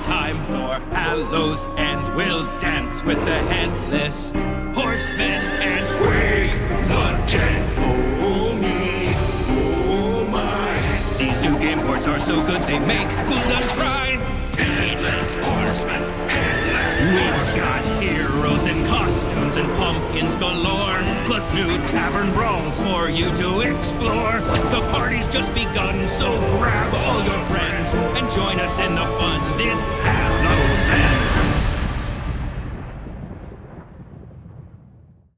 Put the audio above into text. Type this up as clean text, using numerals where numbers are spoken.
time for Hallows, and we'll dance with the Headless Horsemen and wake the dead. Oh me, oh my. These new game boards are so good they make Gul'dan cry. Headless Horsemen, Headless We've got heroes in costumes and pumpkins galore, plus new tavern brawls for you to explore. The party's just begun, so grab all your friends and join us in the fun this